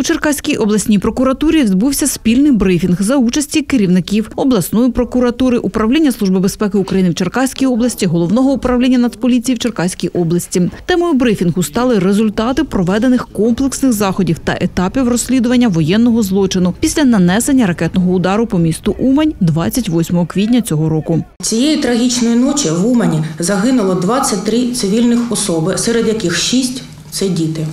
Черкаській обласній прокуратурі відбувся спільний брифінг за участі керівників обласної прокуратури, Управління Служби безпеки України в Черкаській області, Головного управління Нацполіції в Черкаській області. Темою брифінгу стали результати проведених комплексних заходів та етапів розслідування воєнного злочину після нанесення ракетного удару по місту Умань 28 квітня цього року. Цієї трагічної ночі в Умані загинуло 23 цивільних особи, серед яких 6 – це діти.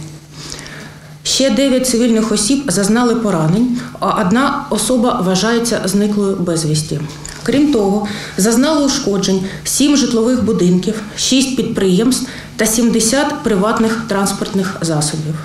Ще 9 цивільних осіб зазнали поранень, а одна особа вважається зниклою безвісті. Крім того, зазнали ушкоджень 7 житлових будинків, 6 підприємств та 70 приватних транспортних засобів.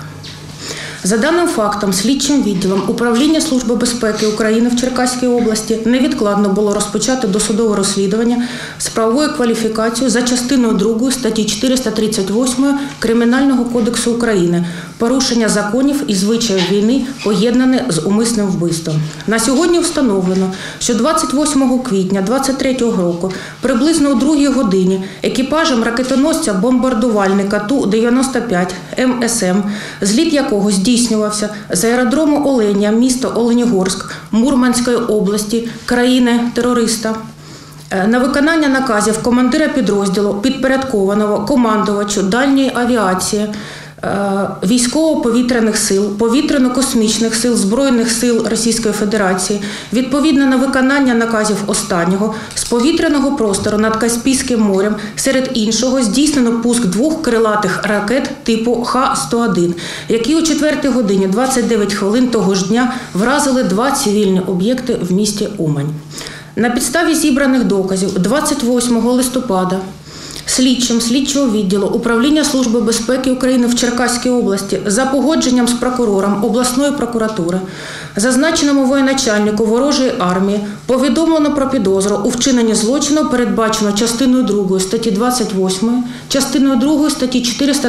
За даним фактом, слідчим відділом Управління Служби безпеки України в Черкаській області невідкладно було розпочати досудове розслідування з правовою кваліфікацією за частиною 2 статті 438 Кримінального кодексу України «Порушення законів і звичаїв війни, поєднане з умисним вбивством». На сьогодні встановлено, що 28 квітня 2023 року приблизно о 2 годині екіпажем ракетоносця-бомбардувальника Ту-95 МСМ, зліт якого здійснювався з аеродрому Оленя, місто Оленігорськ, Мурманської області, країни-терориста, на виконання наказів командира підрозділу, підпорядкованого командувачу дальньої авіації, військово-повітряних сил, повітряно-космічних сил Збройних сил Російської Федерації, відповідно на виконання наказів останнього, з повітряного простору над Каспійським морем, серед іншого, здійснено пуск 2 крилатих ракет типу Х-101, які о 4 годині 29 хвилин того ж дня вразили 2 цивільні об'єкти в місті Умань. На підставі зібраних доказів 28 листопада слідчим слідчого відділу Управління Служби безпеки України в Черкаській області за погодженням з прокурором обласної прокуратури зазначеному воєначальнику ворожої армії повідомлено про підозру у вчиненні злочину, передбачено частиною 2 статті 28, частиною 2 статті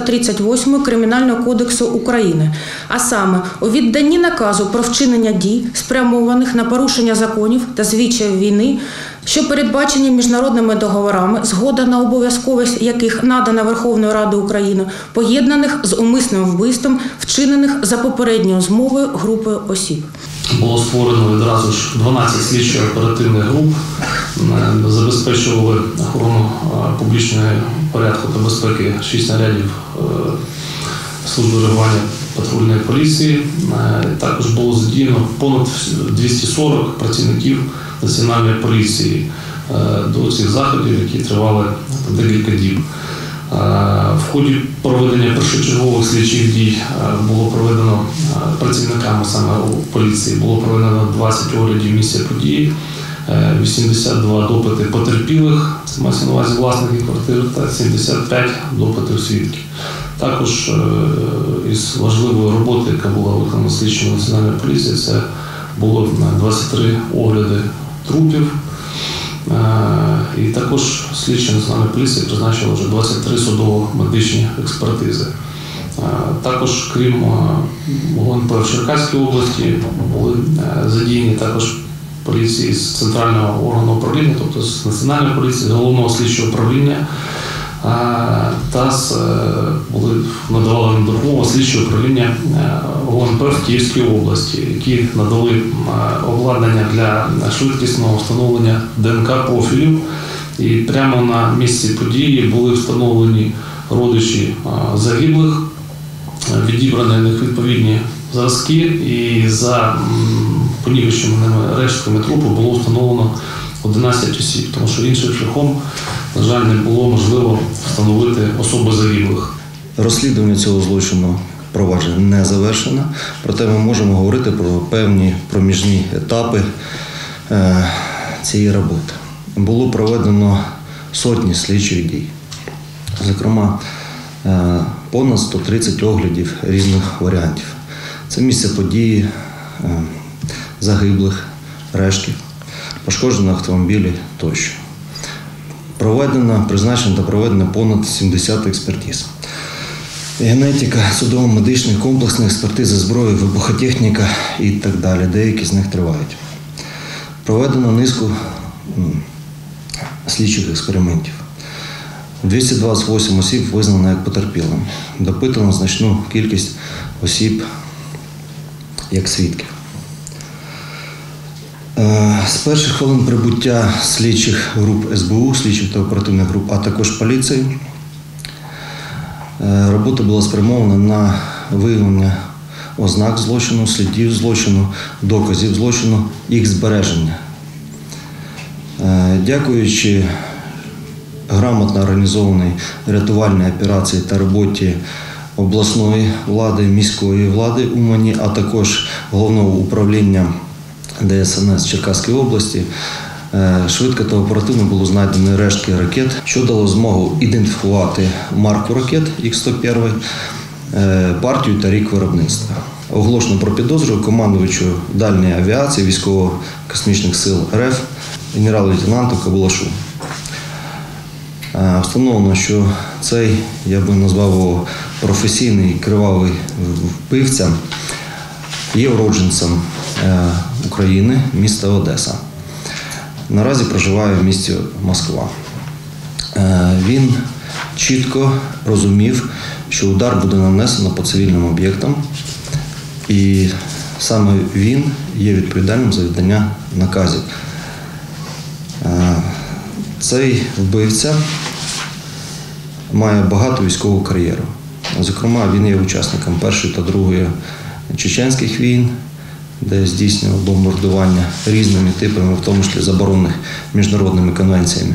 438 Кримінального кодексу України, а саме у відданні наказу про вчинення дій, спрямованих на порушення законів та звичаїв війни, що передбачені міжнародними договорами, згода на обов'язковість яких надана Верховною Радою України, поєднаних з умисним вбивством, вчинених за попередньою змовою групою осіб. Було створено відразу ж 12 слідчо-оперативних груп, забезпечували охорону публічного порядку та безпеки 6 нарядів служби реагування патрульної поліції. Також було задіяно понад 240 працівників Національної поліції до цих заходів, які тривали декілька діб. В ході проведення першочергових слідчих дій було проведено працівниками саме поліції, було проведено 20 оглядів місця події, 82 допити потерпілих, це мається на увазі власників квартир, та 75 допитів свідків. Також із важливої роботи, яка була виконана слідчими Національної поліції, це було 23 огляди трупів. І також слідчі Національної поліції призначили вже 23 судово-медичні експертизи. Також, крім ГУНП в Черкаській області, були задіяні також поліції з центрального органу управління, тобто з Національної поліції, з головного слідчого управління, та надавали допомогу слідчого управління ГУНП в Київській області, які надали обладнання для швидкісного встановлення ДНК-профілів. І прямо на місці події були встановлені родичі загиблих, відібрані в них відповідні зразки, і за понівеченими рештками трупу було встановлено 11 осіб, тому що іншим шляхом, на жаль, не було можливо встановити особи загиблих. Розслідування цього злочину провадження не завершено, проте ми можемо говорити про певні проміжні етапи цієї роботи. Було проведено сотні слідчих дій, зокрема понад 130 оглядів різних варіантів. Це місце події, загиблих, рештків, пошкоджені автомобілі тощо. Призначено та проведено понад 70 експертиз. Генетика, судово-медичних, комплексних експертизи зброї, вибухотехніка і так далі. Деякі з них тривають. Проведено низку слідчих експериментів. 228 осіб визнано як потерпілими. Допитано значну кількість осіб як свідків. З перших хвилин прибуття слідчих груп СБУ, слідчих та оперативних груп, а також поліції, робота була спрямована на виявлення ознак злочину, слідів злочину, доказів злочину, їх збереження. Дякуючи грамотно організованій рятувальній операції та роботі обласної влади, міської влади Умані, а також Головного управління ДСНС Черкаської області, швидко та оперативно було знайдено рештки ракет, що дало змогу ідентифікувати марку ракет Х-101, партію та рік виробництва. Оголошено про підозру командувачу дальньої авіації Військово-космічних сил РФ генерал-лейтенанту Кабулашу. Встановлено, що цей, я би назвав його професійний кривавий вбивця, є уродженцем України, міста Одеса. Наразі проживає в місті Москва. Він чітко розумів, що удар буде нанесено по цивільним об'єктам, і саме він є відповідальним за віддання наказів. Цей вбивця має багату військову кар'єру. Зокрема, він є учасником Першої та Другої чеченських війн, де здійснював бомбардування різними типами, в тому числі заборонених міжнародними конвенціями.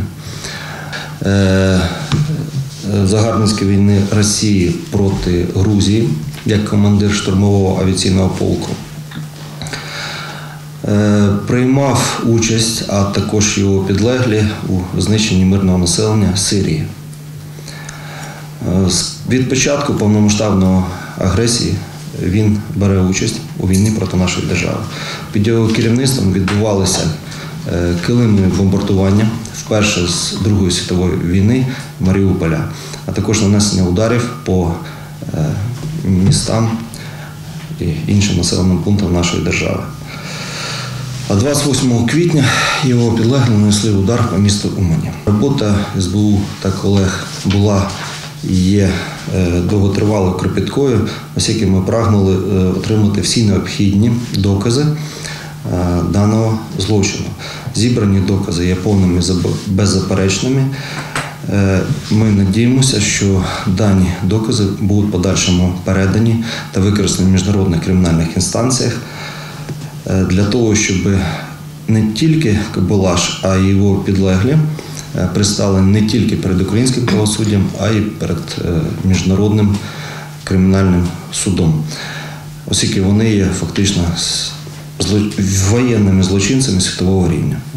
Загарбницької війни Росії проти Грузії, як командир штурмового авіаційного полку. Приймав участь, а також його підлеглі у знищенні мирного населення Сирії. Від початку повномасштабної агресії він бере участь у війні проти нашої держави. Під його керівництвом відбувалися килимні бомбардування вперше з Другої світової війни Маріуполя, а також нанесення ударів по містам і іншим населеним пунктам нашої держави. А 28 квітня його підлеглі нанесли удар по місту Умані. Робота СБУ та колег була і є довготривалою, кропіткою, оскільки ми прагнули отримати всі необхідні докази даного злочину. Зібрані докази є повними, беззаперечними. Ми надіємося, що дані докази будуть в подальшому передані та використані в міжнародних кримінальних інстанціях для того, щоб не тільки Кабулаш, а й його підлеглі пристали не тільки перед українським правосуддям, а й перед міжнародним кримінальним судом, оскільки вони є фактично воєнними злочинцями світового рівня.